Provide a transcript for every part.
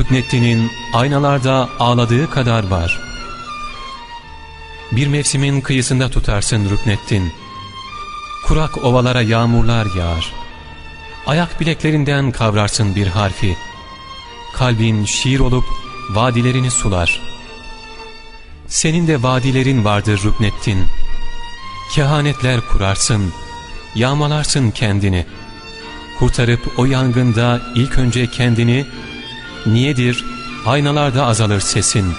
Rükneddin'in aynalarda ağladığı kadar var. Bir mevsimin kıyısında tutarsın Rükneddin. Kurak ovalara yağmurlar yağar. Ayak bileklerinden kavrarsın bir harfi. Kalbin şiir olup vadilerini sular. Senin de vadilerin vardır Rükneddin. Kehanetler kurarsın, yağmalarsın kendini. Kurtarıp o yangında ilk önce kendini, niyedir aynalarda azalır sesin.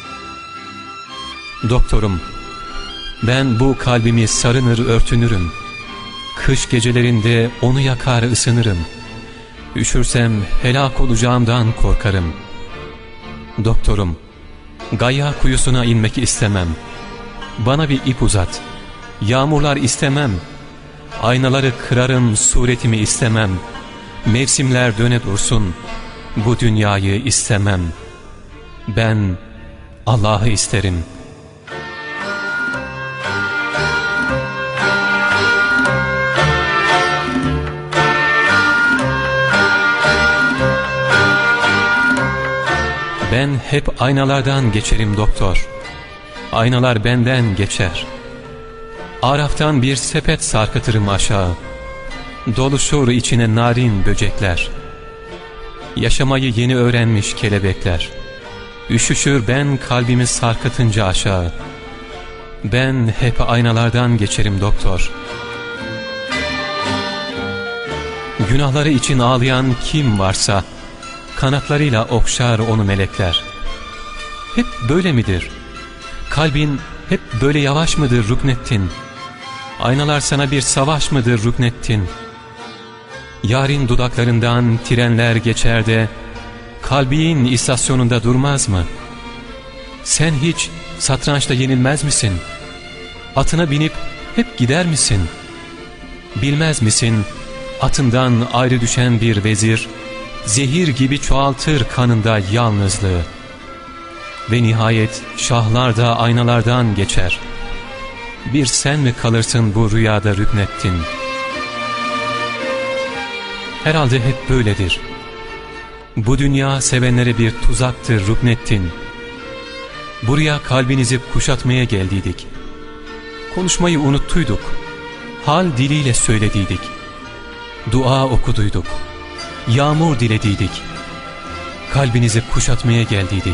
Doktorum, ben bu kalbimi sarınır örtünürüm. Kış gecelerinde onu yakar ısınırım. Üşürsem helak olacağımdan korkarım. Doktorum, Gayya kuyusuna inmek istemem. Bana bir ip uzat. Yağmurlar istemem. Aynaları kırarım, suretimi istemem. Mevsimler döne dursun. Bu dünyayı istemem. Ben Allah'ı isterim. Ben hep aynalardan geçerim doktor. Aynalar benden geçer. Araftan bir sepet sarkıtırım aşağı. Doluşur içine narin böcekler. Yaşamayı yeni öğrenmiş kelebekler. Üşüşür ben kalbimi sarkıtınca aşağı. Ben hep aynalardan geçerim doktor. Günahları için ağlayan kim varsa kanatlarıyla okşar onu melekler. Hep böyle midir? Kalbin hep böyle yavaş mıdır Rükneddin? Aynalar sana bir savaş mıdır Rükneddin? Yarın dudaklarından trenler geçer de kalbin istasyonunda durmaz mı? Sen hiç satrançta yenilmez misin? Atına binip hep gider misin? Bilmez misin atından ayrı düşen bir vezir zehir gibi çoğaltır kanında yalnızlığı. Ve nihayet şahlar da aynalardan geçer. Bir sen mi kalırsın bu rüyada Rükneddin? Herhalde hep böyledir. Bu dünya sevenlere bir tuzaktır Rükneddin. Buraya kalbinizi kuşatmaya geldiydik. Konuşmayı unuttuyduk. Hal diliyle söylediydik. Dua okuduyduk. Yağmur dilediydik. Kalbinizi kuşatmaya geldiydik.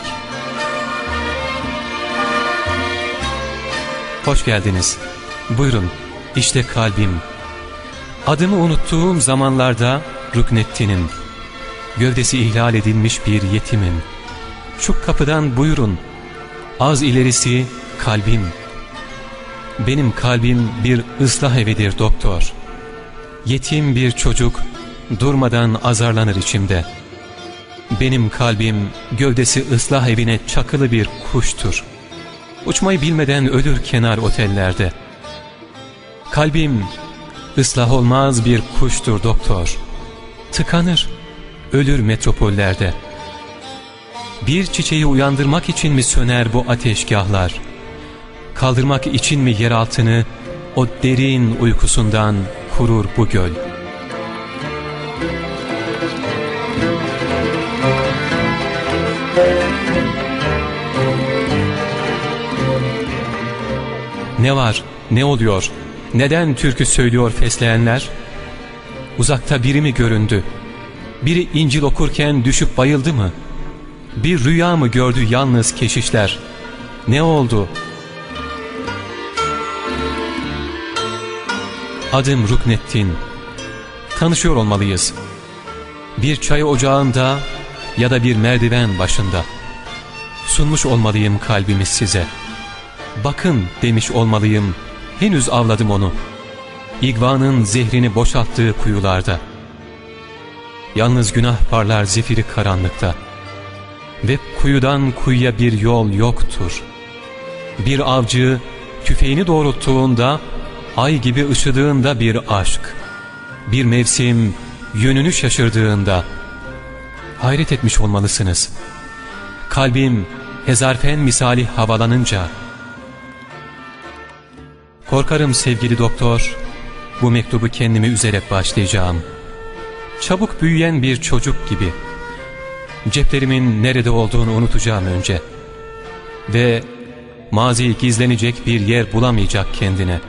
Hoş geldiniz. Buyurun, işte kalbim. Adımı unuttuğum zamanlarda Rükneddin'im. Gövdesi ihlal edilmiş bir yetimim. Şu kapıdan buyurun. Az ilerisi kalbim. Benim kalbim bir ıslah evidir doktor. Yetim bir çocuk durmadan azarlanır içimde. Benim kalbim gövdesi ıslah evine çakılı bir kuştur. Uçmayı bilmeden ölür kenar otellerde. Kalbim ıslah olmaz bir kuştur doktor. Tıkanır, ölür metropollerde. Bir çiçeği uyandırmak için mi söner bu ateşgahlar? Kaldırmak için mi yer altını o derin uykusundan kurur bu göl? Ne var, ne oluyor, neden türkü söylüyor fesleğenler? Uzakta biri mi göründü? Biri İncil okurken düşüp bayıldı mı? Bir rüya mı gördü yalnız keşişler? Ne oldu? Adım Rükneddin. Tanışıyor olmalıyız. Bir çay ocağında ya da bir merdiven başında. Sunmuş olmalıyım kalbimi size. Bakın demiş olmalıyım, henüz avladım onu. İgvanın zehrini boşalttığı kuyularda. Yalnız günah parlar zifiri karanlıkta. Ve kuyudan kuyuya bir yol yoktur. Bir avcı tüfeğini doğrulttuğunda, ay gibi ışıdığında bir aşk. Bir mevsim yönünü şaşırdığında. Hayret etmiş olmalısınız. Kalbim hezarfen misali havalanınca. Korkarım sevgili doktor, bu mektubu kendimi üzerek başlayacağım. Çabuk büyüyen bir çocuk gibi. ceplerimin nerede olduğunu unutacağım önce. Ve mazi gizlenecek bir yer bulamayacak kendine.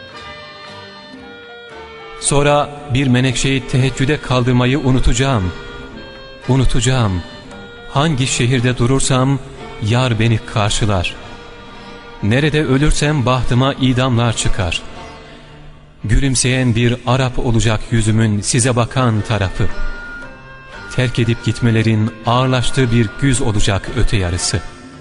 Sonra bir menekşeyi teheccüde kaldırmayı unutacağım. Unutacağım. Hangi şehirde durursam yar beni karşılar. Nerede ölürsem bahtıma idamlar çıkar. Gülümseyen bir Arap olacak yüzümün size bakan tarafı. Terk edip gitmelerin ağırlaştığı bir güz olacak öte yarısı.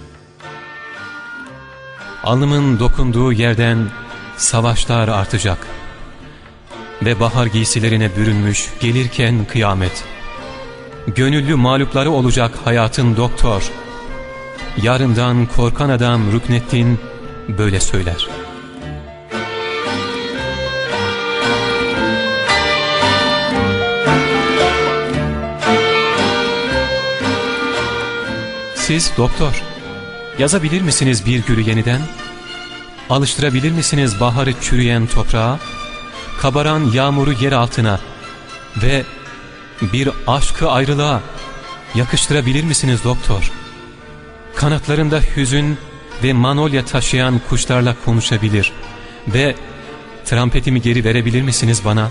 Alnımın dokunduğu yerden savaşlar artacak. Ve bahar giysilerine bürünmüş gelirken kıyamet. Gönüllü mağlupları olacak hayatın doktor. Yarından korkan adam Rükneddin böyle söyler. Siz doktor, yazabilir misiniz bir gülü yeniden? Alıştırabilir misiniz baharı çürüyen toprağa, kabaran yağmuru yer altına ve bir aşkı ayrılığa yakıştırabilir misiniz doktor? Kanatlarında hüzün ve manolya taşıyan kuşlarla konuşabilir ve trampetimi geri verebilir misiniz bana?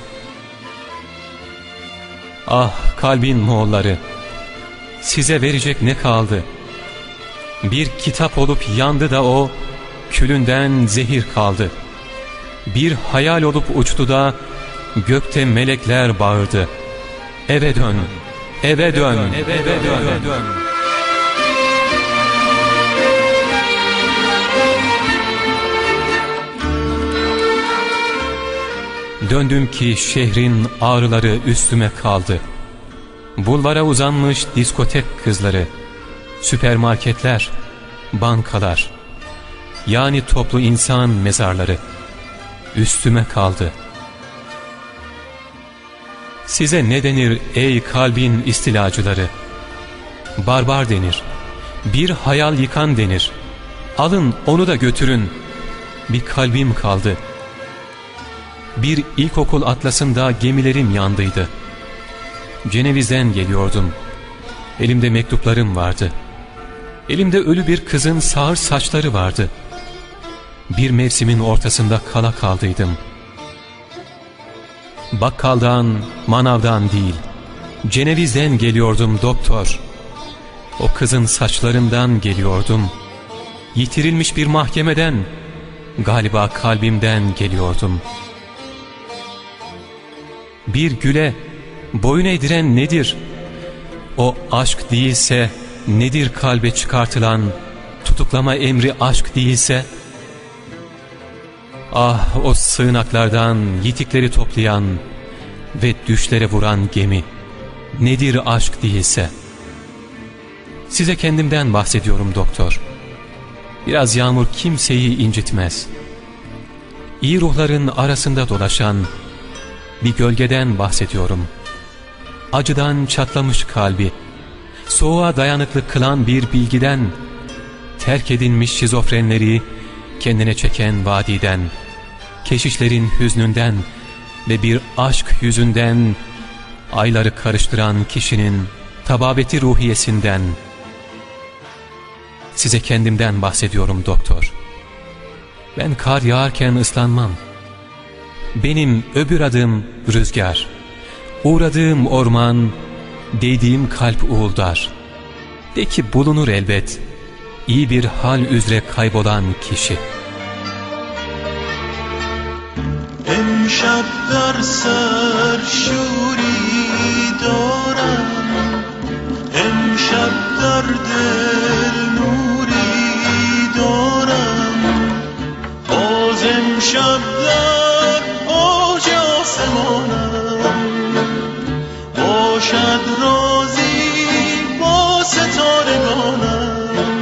Ah kalbin Moğolları, size verecek ne kaldı? Bir kitap olup yandı da o, külünden zehir kaldı. Bir hayal olup uçtu da gökte melekler bağırdı. Eve dön, eve dön, eve dön, eve dön. Döndüm ki şehrin ağrıları üstüme kaldı. Bulvara uzanmış diskotek kızları, süpermarketler, bankalar, yani toplu insan mezarları üstüme kaldı. Size ne denir ey kalbin istilacıları? Barbar denir, bir hayal yıkan denir. Alın onu da götürün, bir kalbim kaldı. Bir ilkokul atlasında gemilerim yandıydı. Ceneviz'den geliyordum. Elimde mektuplarım vardı. Elimde ölü bir kızın sağır saçları vardı. Bir mevsimin ortasında kala kaldıydım. Bakkaldan, manavdan değil, Ceneviz'den geliyordum doktor. O kızın saçlarından geliyordum. Yitirilmiş bir mahkemeden, galiba kalbimden geliyordum. Bir güle boyun eğdiren nedir? O aşk değilse nedir kalbe çıkartılan, tutuklama emri aşk değilse? Ah o sığınaklardan yitikleri toplayan ve düşlere vuran gemi, nedir aşk değilse? Size kendimden bahsediyorum doktor. Biraz yağmur kimseyi incitmez. İyi ruhların arasında dolaşan bir gölgeden bahsediyorum. Acıdan çatlamış kalbi, soğuğa dayanıklı kılan bir bilgiden, terk edilmiş şizofrenleri kendine çeken vadiden, keşişlerin hüznünden ve bir aşk yüzünden ayları karıştıran kişinin tababeti ruhiyesinden. Size kendimden bahsediyorum doktor. Ben kar yağarken ıslanmam. Benim öbür adım rüzgar, uğradığım orman, değdiğim kalp uğuldar. De ki bulunur elbet iyi bir hal üzere kaybolan kişi. امشب در سر شوری دارم امشب در دل نوری دارم باز امشب در اوج آسمانم باشد رازی با ستارگانم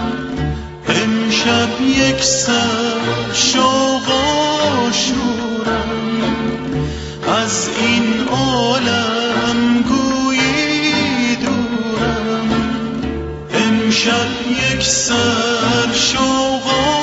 امشب یک سر شوق آشورم از این عالم گویی دورم امشب یک سر شوق